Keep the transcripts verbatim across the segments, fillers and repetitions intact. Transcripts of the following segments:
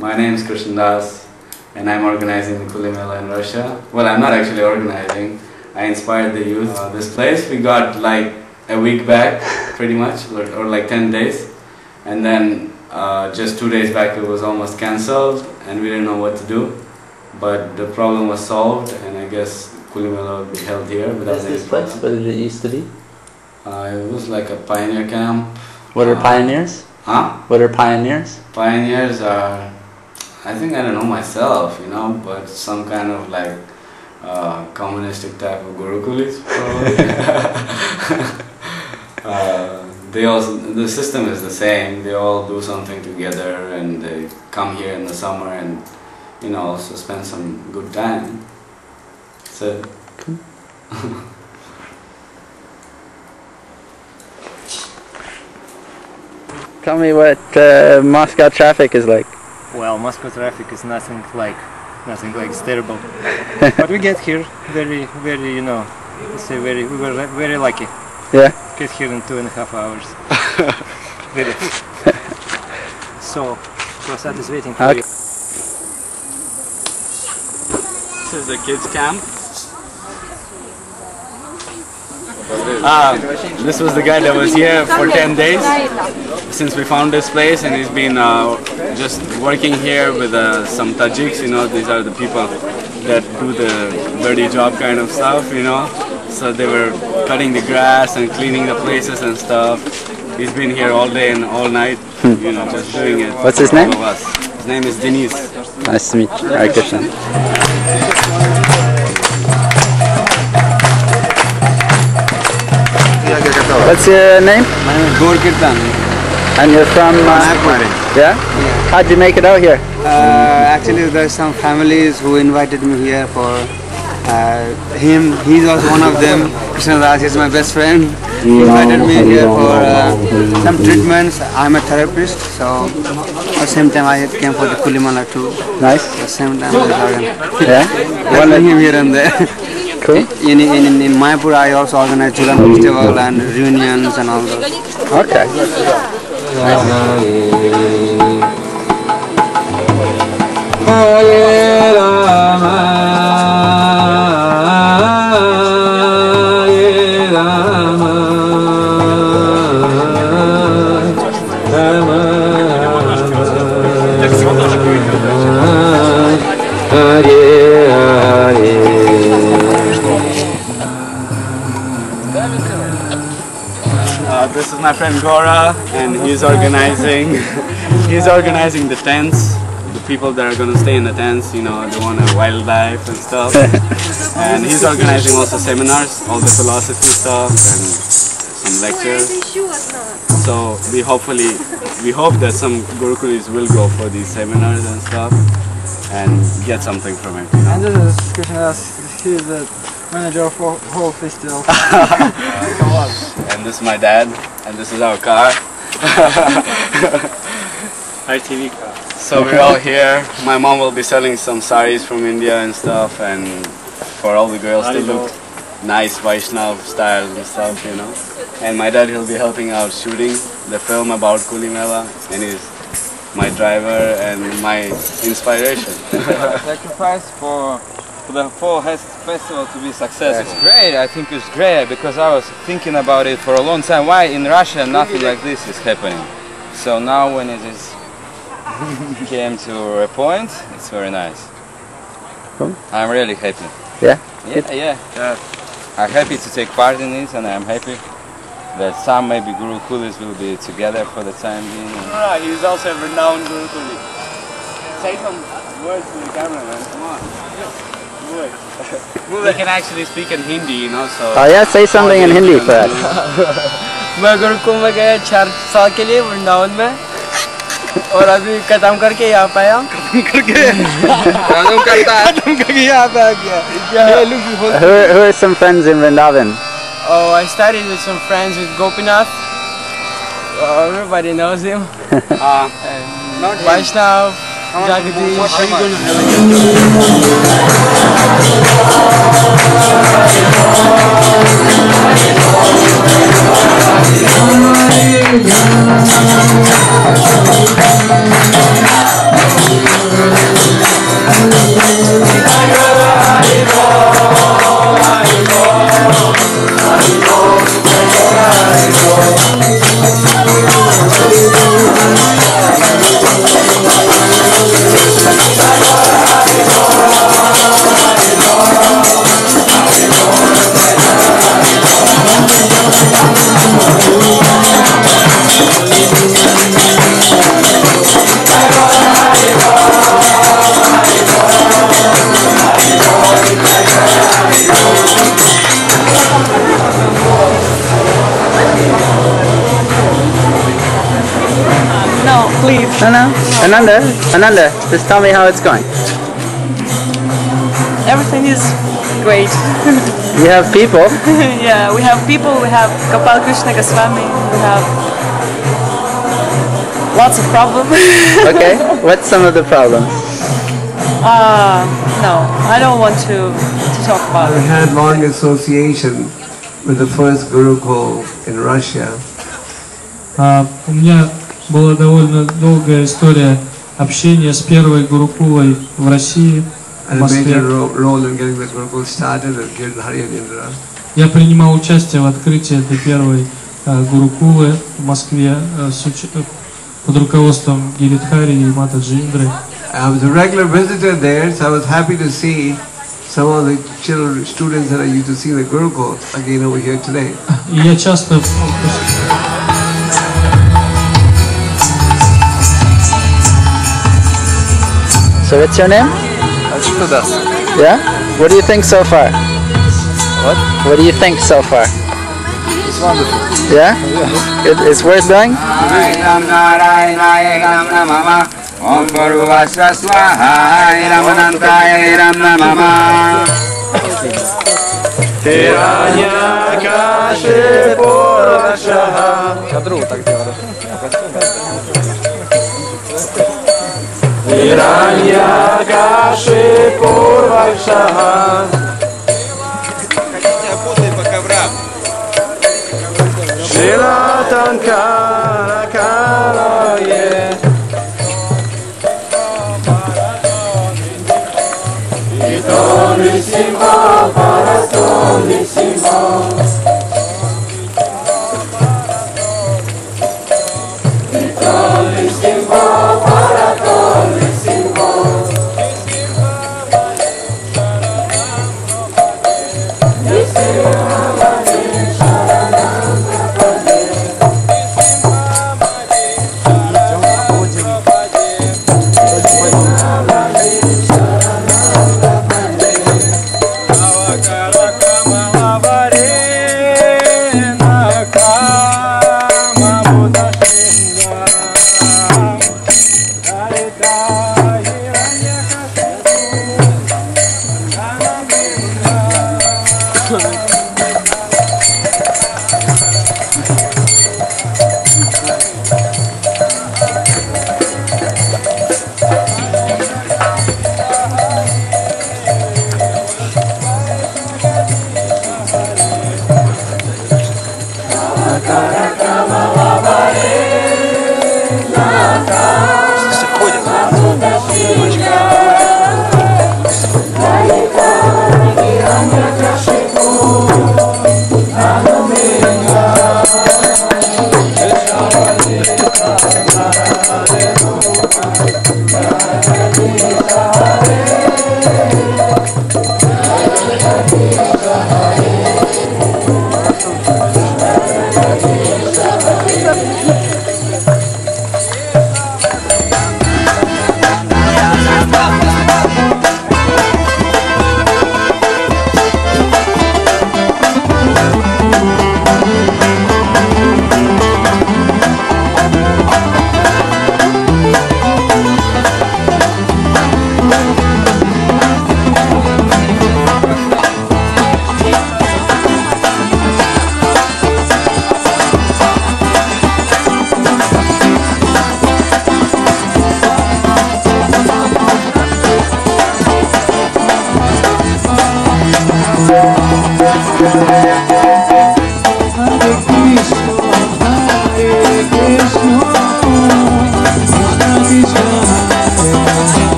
My name is Krishna Das, and I'm organizing the Kuli Mela in Russia. Well, I'm not actually organizing. I inspired the youth. Uh, this place we got like a week back, pretty much, or, or like ten days, and then uh, just two days back it was almost cancelled, and we didn't know what to do. But the problem was solved, and I guess Kuli Mela will be held here without What's any this place? problem. What did it used to be? Uh, it was like a pioneer camp. What are uh, pioneers? Huh? What are pioneers? Pioneers are, I think I don't know myself, you know, but some kind of like uh, communistic type of gurukulis, probably. uh, they all, the system is the same. They all do something together, and they come here in the summer and, you know, also spend some good time. So. Tell me what uh, Moscow traffic is like. Well, Moscow traffic is nothing like, nothing like, it's terrible. But we get here very, very, you know, let's say very, we were very lucky. Yeah. Get here in two and a half hours. Very. So, Prasad is waiting for Okay. you. This is the kids' camp. Uh, this was the guy that was here for ten days since we found this place, and he's been uh, just working here with uh, some Tajiks, you know, these are the people that do the dirty job kind of stuff, you know. So they were cutting the grass and cleaning the places and stuff. He's been here all day and all night, you know, just doing it. What's his for name? all of us. His name is Denise. Nice to meet you. Hare Krishna. What's your name? My name is Gaur Kirtan. And you're from... Uh, yeah? How'd you make it out here? Uh, actually, there's some families who invited me here for uh, him. He's also one of them. Krishna Das is my best friend. He invited me here for uh, some treatments. I'm a therapist, so at the same time I came for the Kuli Mela too. Nice. At the same time, I Yeah? was him here and there. Cool. In, in, in Mayapur, I also organize Julan festival and reunions and all those. Okay. Hare Rama, Hare Rama, Rama Rama, Hare Hare. Uh, this is my friend Gora, and he's organizing. he's organizing the tents. The people that are going to stay in the tents, you know, they want a wildlife and stuff. And he's organizing also seminars, all the philosophy stuff and some lectures. So we hopefully, we hope that some Gurukulis will go for these seminars and stuff and get something from it. You know? And this is Krishna Das. He's the manager of the whole festival. And this is my dad, and this is our car. R T V car. So we're all here. My mom will be selling some saris from India and stuff, and for all the girls to look nice Vaishnav style and stuff, you know. And my dad, he'll be helping out shooting the film about Kuli Mela, and he's my driver and my inspiration. Sacrifice for, for the whole festival to be successful. It's great, I think it's great, because I was thinking about it for a long time. Why in Russia nothing like this is happening? So now when it is came to a point, it's very nice. Cool. I'm really happy. Yeah? Yeah, yeah. yeah. I'm happy to take part in it, and I'm happy that some maybe Gurukulis will be together for the time being. Ah, he's also a renowned Gurukuli. Say some words to the camera, man. Come on. He can actually speak in Hindi, you know, so... Oh yeah, say something in Hindi for us. मैं गुरुकुल में गया चार साल के लिए वृंदावन में और अभी खत्म करके यहाँ पे आया खत्म करके खत्म करता है खत्म करके यहाँ पे आ गया Who, who are some friends in Vrindavan? Oh, I studied with some friends with Gopinath. Uh, everybody knows him. uh, and Vaishnav, Jagadish. Hare No, no. Ananda, Ananda, just tell me how it's going. Everything is great. You have people. Yeah, we have people, we have Gopal Krishna Goswami, we have lots of problems. Okay, what's some of the problems? Uh, no, I don't want to, to talk about I it. had long association with the first Gurukul in Russia. А, у меня была довольно долгая история общения с первой Гурукулой в России, в And a Москве. major ro- role in getting the Gurukul started and Girdhari and Indra. Я принимал участие в открытии этой первой а, Гурукулы в Москве а, с уч- под руководством Гиридхари и Матаджи Индры. I was a regular visitor there, so I was happy to see some of the children, students that I used to see in the Gurukul again over here today. И я часто So what's your name? Ashtudas. Yeah? What do you think so far? What? What do you think so far? It's wonderful. Yeah? It, it's worth doing? Om Bharuvasva Swaha Ram Anantaya Ram Namama Tiranya Kashi Purvashaha Кадру так делали. Tiranya Kashi Purvashaha Путай по коврам. Шилатанкара Карае Tony Simba, para Tony Simba. Tony Simba, para Tony Simba.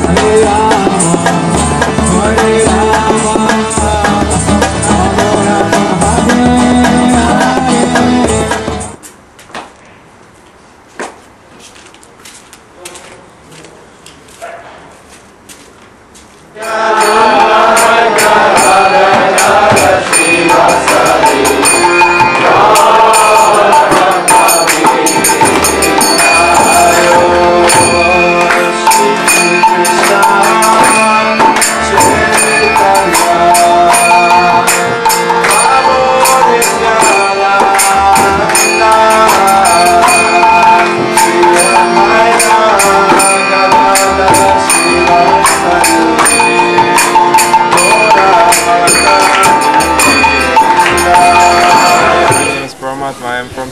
Hare Rama, Rama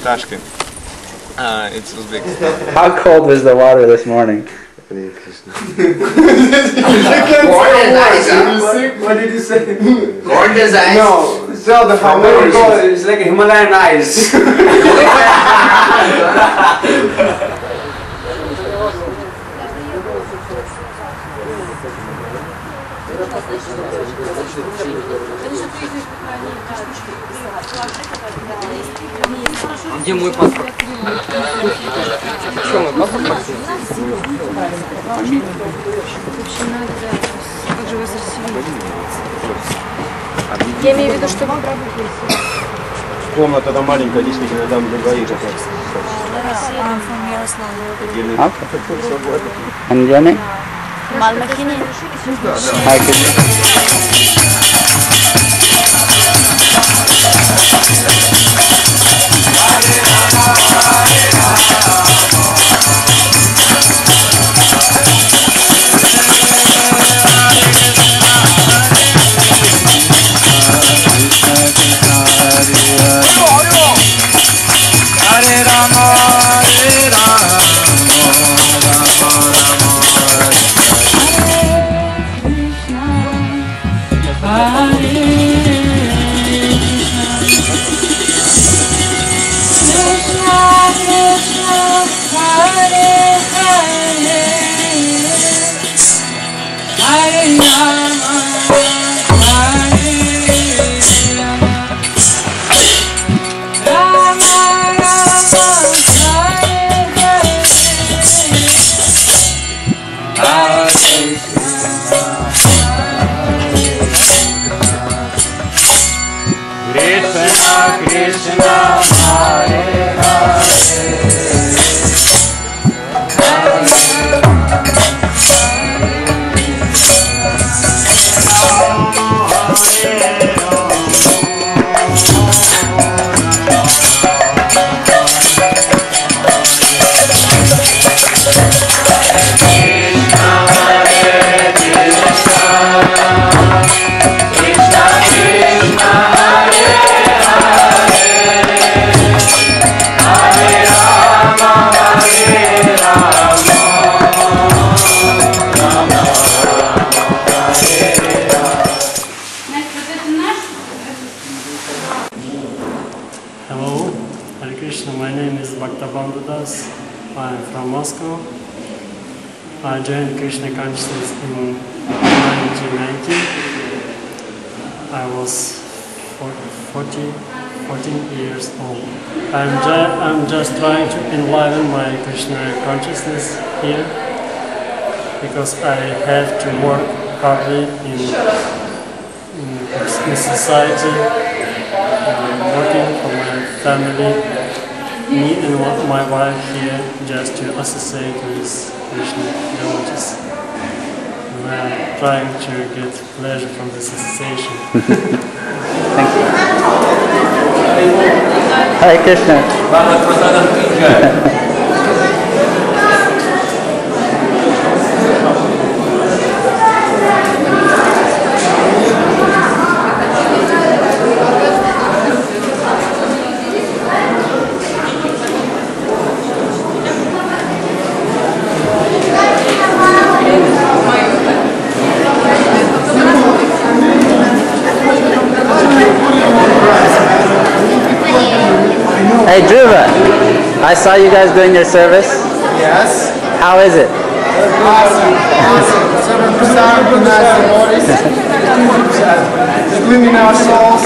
Tashkent. Uh, it's Uzbekistan. How cold was the water this morning? What did you say? Cold as ice. No, so the Hammer is like a Himalayan ice. Где мой паспорт? Что, мой паспорт? Я имею в виду, что... Комната там маленькая, действительно, там для двоих. And your name? Malmakini. Hi, Krishna. Hare Rama, Hare Rama, Rama Rama, Krishna Krishna Hare Hare Hello, Hare Krishna, my name is Bhaktabandhu Das. I am from Moscow. I joined Krishna consciousness in nineteen ninety. I was forty, fourteen years old. I'm, ju I'm just trying to enliven my Krishna consciousness here because I have to work hardly in, in, in society. I'm working for my family, me and my wife here just to associate with Krishna devotees. And I'm trying to get pleasure from this association. Thank you. Hare Krishna. Hey Dhruva, I saw you guys doing your service. Yes. How is it? Awesome. Awesome. seven percent recognize the bodies. It's living our souls.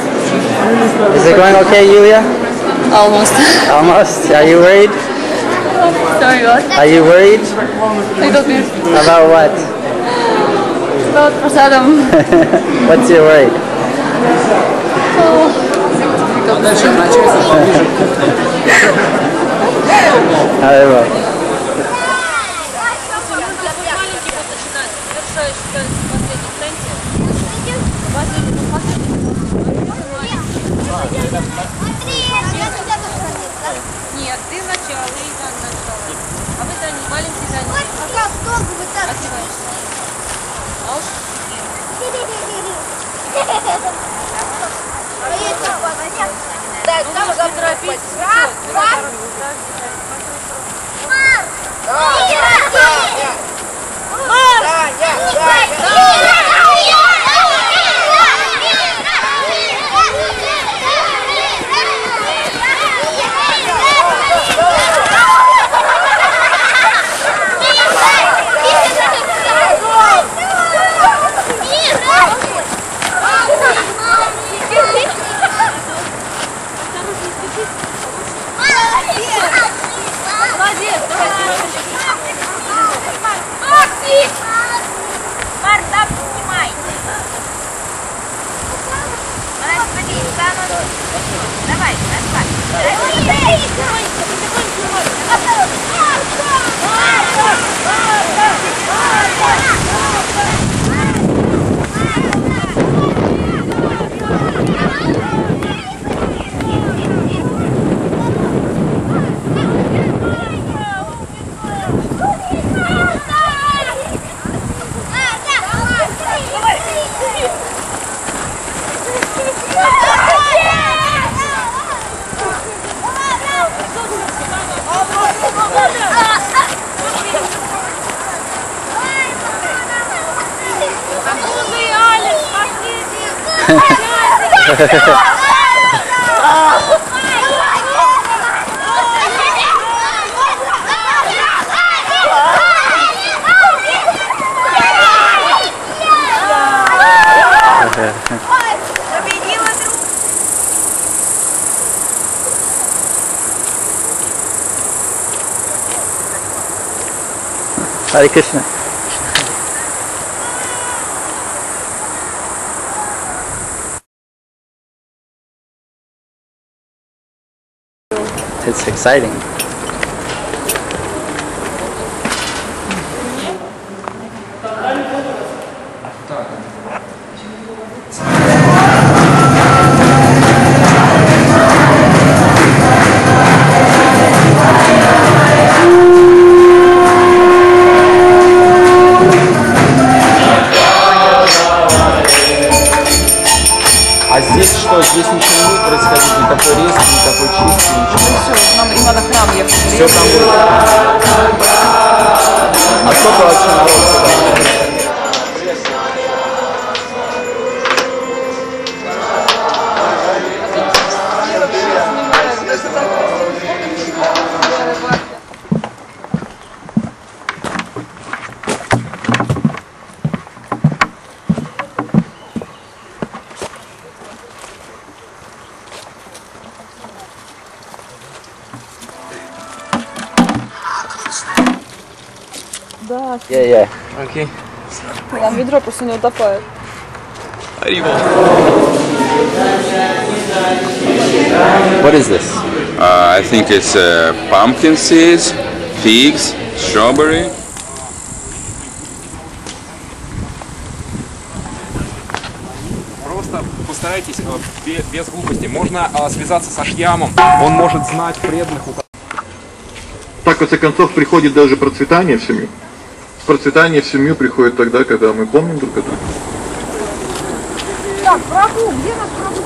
Is it going okay, Yulia? Almost. Almost? Are you worried? Sorry, what? Are you worried? Little bit. About what? About Prasadam. What's your worry? Oh. However. Нет, ты начало, и Иван начало. А вы за ним, маленький за ним. Пока стол вытаскиваешься. А уж... Да, там заторопись. Раз, два. Марк! Молодец, Макси! Марк, да, снимай. Давай, Hare Krishna. It's exciting. А здесь что? Здесь ничего не будет происходить, никакой резки, никакой чистки, ничего. Все, нам, им надо храм ехать. Все там будет. А сколько вообще народу сюда? Да. Yeah, yeah. Okay. Там ведро просто не утопает. What is this? Uh, I think it's uh, pumpkin seeds, figs, strawberry. Просто постарайтесь без глупости. Можно связаться со Шьямом, он может знать преданных. Так, в конце концов, приходит даже процветание в семью. Процветание в семью приходит тогда, когда мы помним друг о друге. Так, Прабу, где наш Прабу?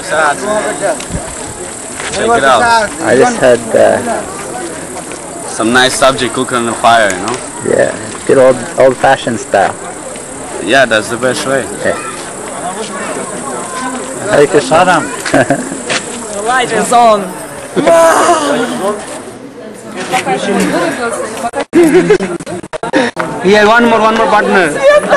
sad. Check it out. I just had uh, some nice subject cooking on the fire, you know? yeah, good old old-fashioned style. Yeah, that's the best way. Yeah. Hare Krishna. The light is on. Yeah, one more, one more partner.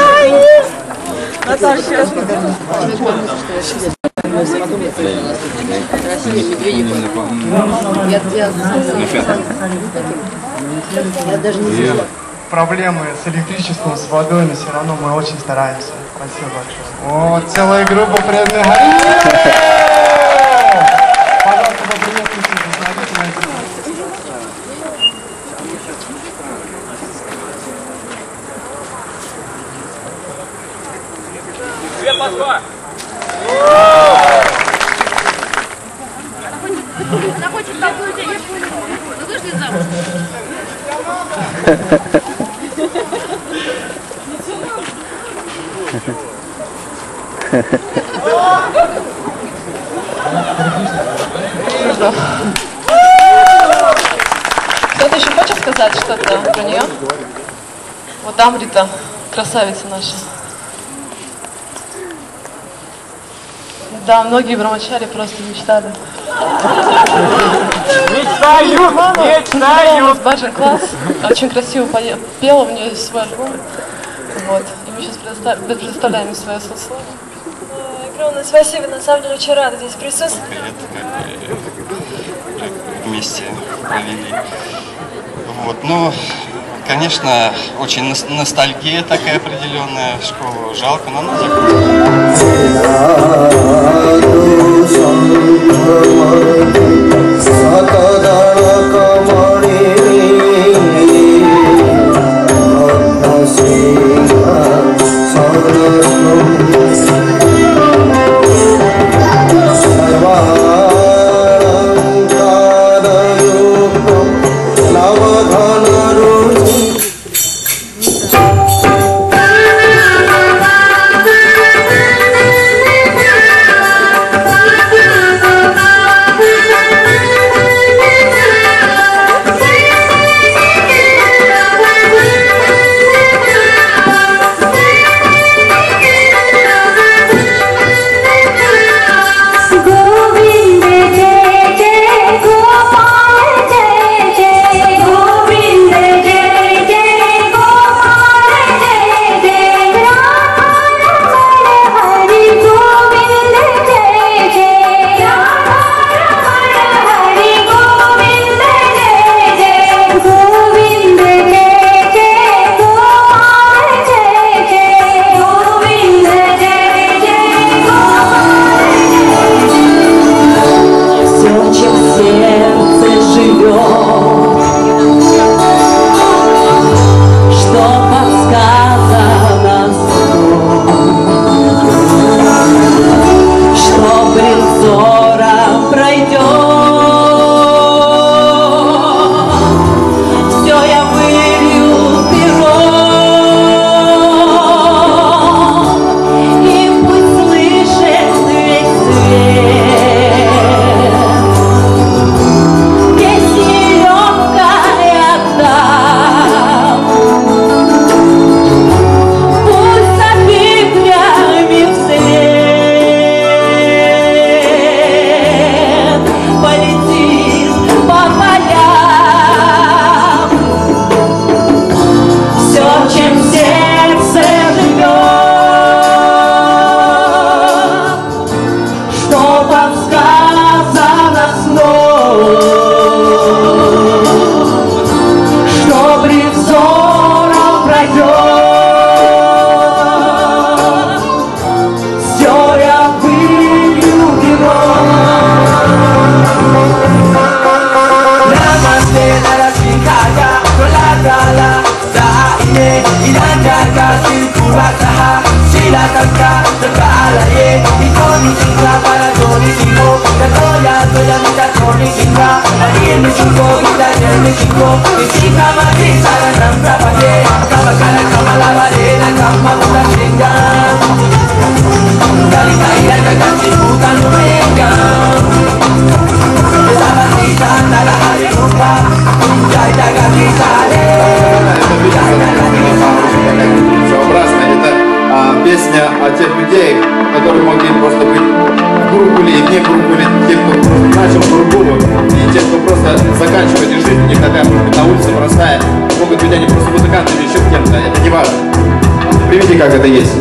Проблемы с электричеством, с водой, но все равно мы очень стараемся. Спасибо большое. О, целая группа преданных. Пожалуйста, поприветствуйте представителей. Привет, Москва! Она хочет такую денежку. Вы вышли замуж? Кто-то еще хочет сказать что-то про нее? Вот Амрита, красавица наша. Да, многие брамачари просто мечтали. Мечтают! Мечтают! Баджан класс. Очень красиво пела, у нее есть свой альбом. Вот. И мы сейчас предоставляем свое сословие. Огромное спасибо, на самом деле очень рада здесь присутствовать. Вместе провели. Вот, ну, конечно, очень ностальгия такая определенная, школу жалко, но она Kali kaya na kasi bukan mereka. людей, которые могли просто быть в Гурукуле и вне Гурукуле, те, кто начал Гурукулу, и те, кто просто заканчивает их жизнь, у них такая, может быть, на улице простая, могут быть они просто музыкантами или еще кем-то, это не важно. Примите, как это есть.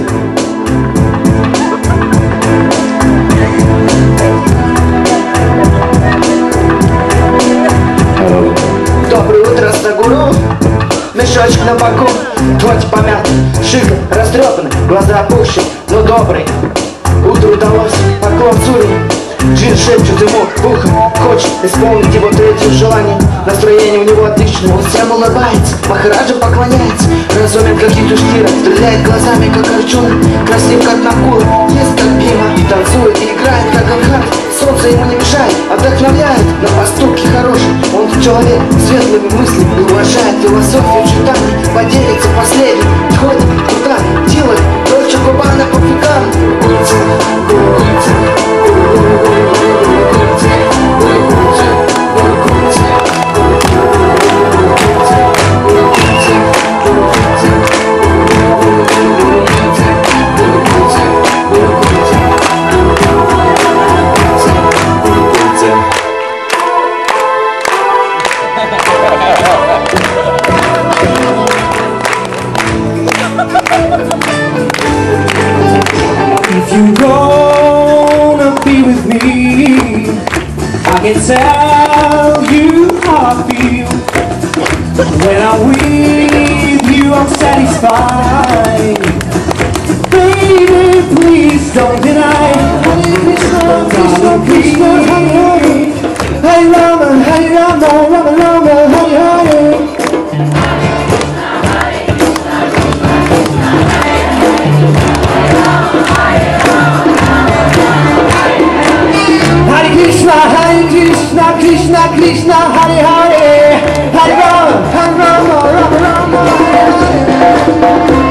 Доброе утро, Стагуру. Мешочек на боку, плоть помят, шик растрепанный, глаза опущены, но добрый. Утро удалось, поклон Цури. Джин шепчет ему в ухо, хочет исполнить его третье желание. Настроение у него отличное, он всем улыбается, Махараджа поклоняется. Разумен, как Юдхиштира, стреляет глазами, как Арджуна. Красив, как Накула, ест, как Бхима. И танцует, и играет, как Ганхар. Солнце ему не мешает, вдохновляет на поступки хорошие. Он человек с светлыми мыслями и уважает философию читаний. Поделится последним, ходит туда, делает Дольче Габбана по фигам. If you're gonna be with me, I can tell you how I feel. When I'm with you, I'm satisfied. Baby, please don't deny. Hare Krishna, Krishna Krishna, Hare Hare. Hare Rama, Hare Rama, Rama Rama, Hare Hare. Hare Krishna, Hare Krishna, Krishna Krishna, Hare Hare. Hare Rama, Hare Rama, Rama Rama, Hare Hare.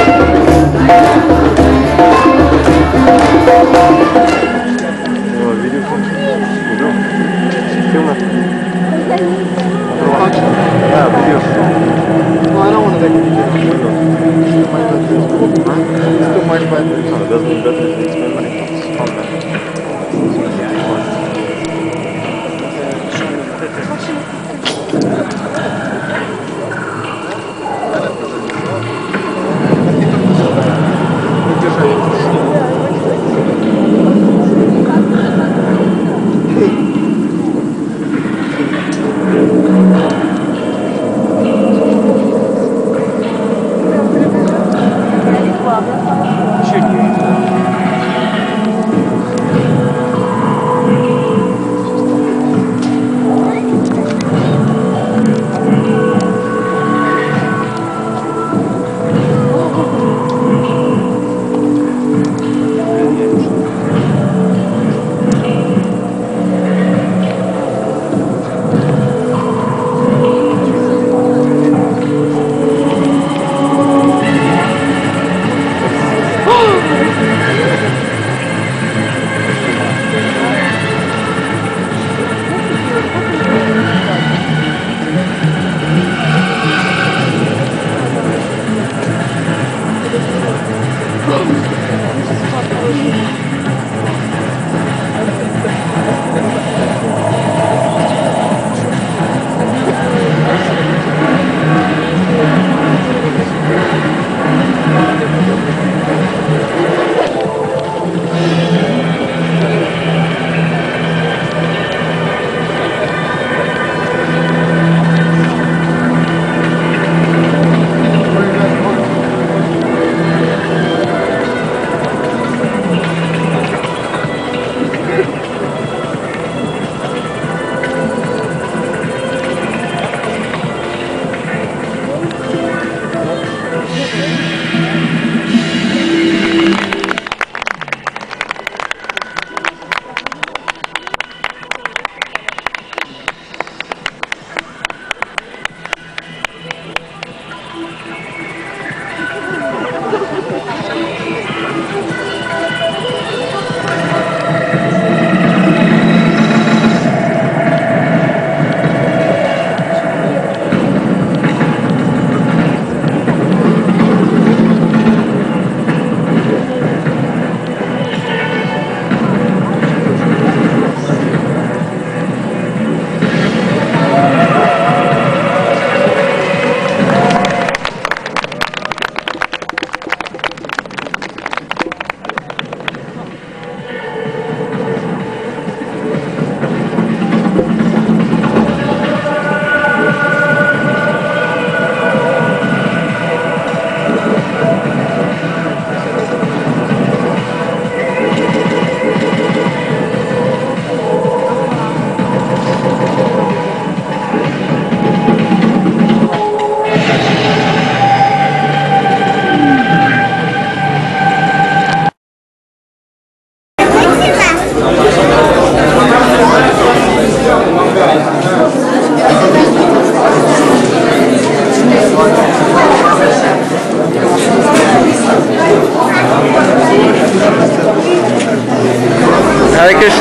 Yeah, videos. No, I don't want to take a video. It's too much battery. It's too much battery. No, it doesn't need battery. It's too many. It's fun,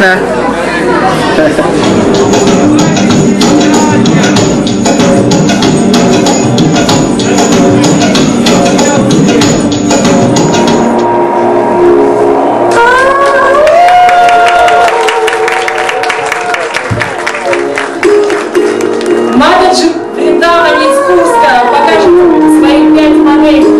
Krishna. Мададжи Вриндавани из Курска покажет своих пять моделей.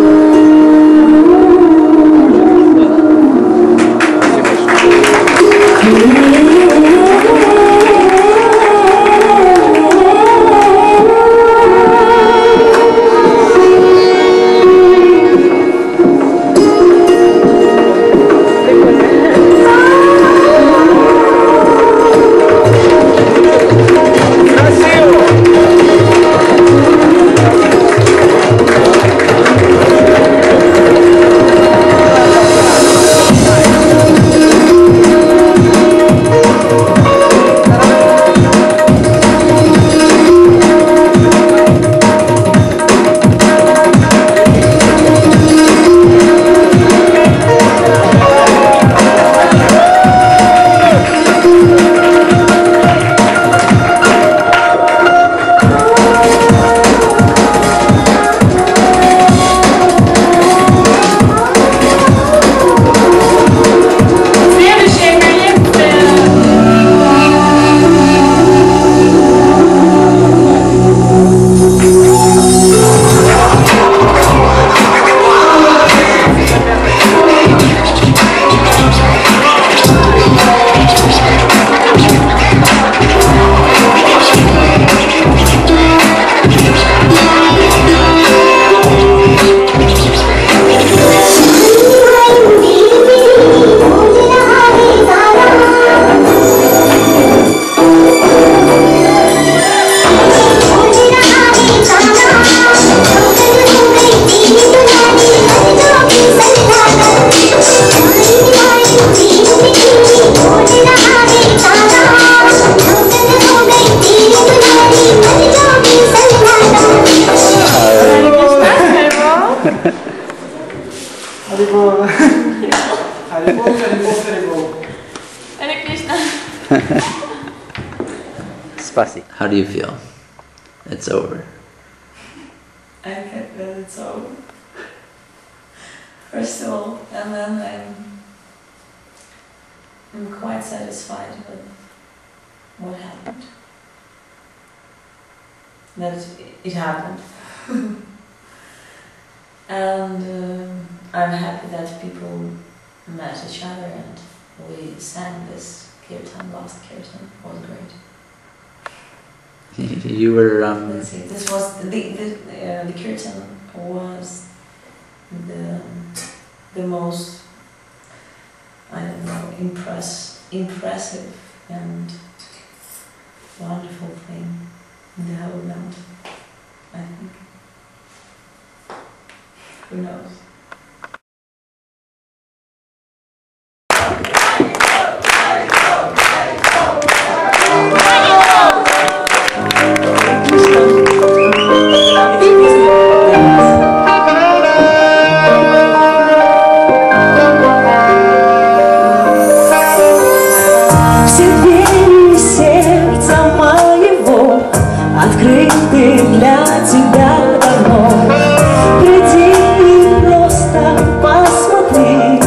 Spicy. How do you feel? It's over. I get that it's over. First of all, and then I'm, I'm quite satisfied with what happened. That it, it happened. And um, I'm happy that people met each other and we sang this kirtan, last kirtan. It was great. You were um Let's see, this was the the uh, the kirtan was the the most, I don't know, impress impressive and wonderful thing in the whole mountain, I think. Who knows? Открыты для тебя давно. Приди и просто посмотри.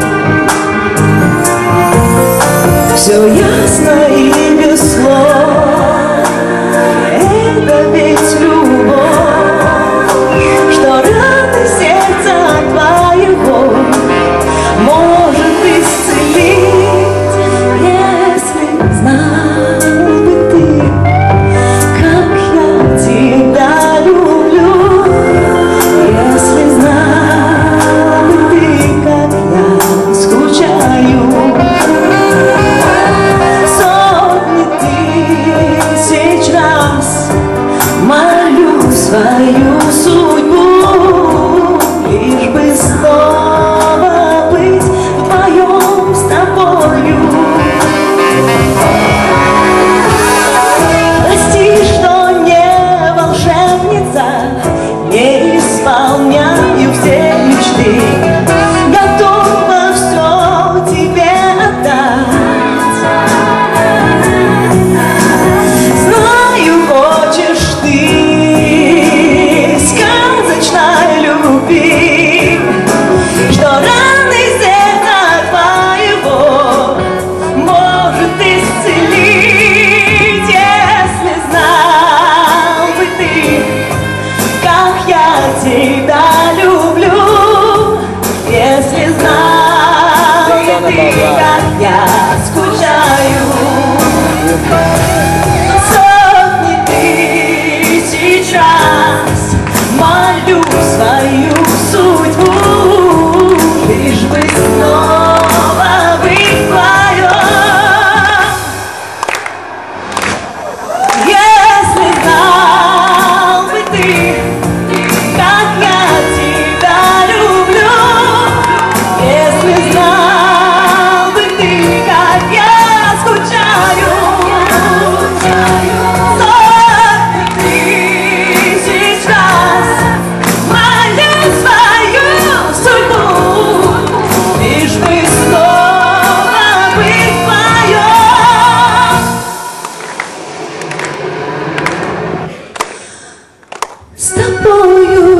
Все ясно и без слов. Это ведь любовь, что раны сердца твоего может исцелить, если знал бы ты, как я тебя люблю, если знал бы ты, как я скучаю. Сотни тысяч раз молю свою судьбу, лишь бы снова быть вдвоем с тобою. Прости, что не волшебница, не исполняю все мечты, готова все тебе отдать. я скучаю. Сотни тысяч раз молю свою судьбу, лишь бы снова быть вдвоем. Если знал бы ты, как я тебя люблю, если знал бы ты, как я скучаю. Сотни тысяч раз молю свою судьбу, лишь бы снова быть вдвоем. С тобою.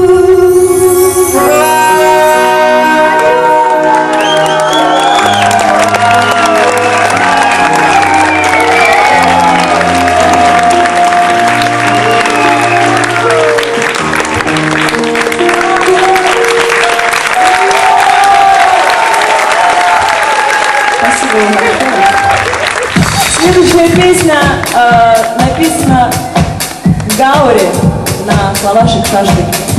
Спасибо вам большое. Следующая песня э, написана в гауре на слова Шиксажды.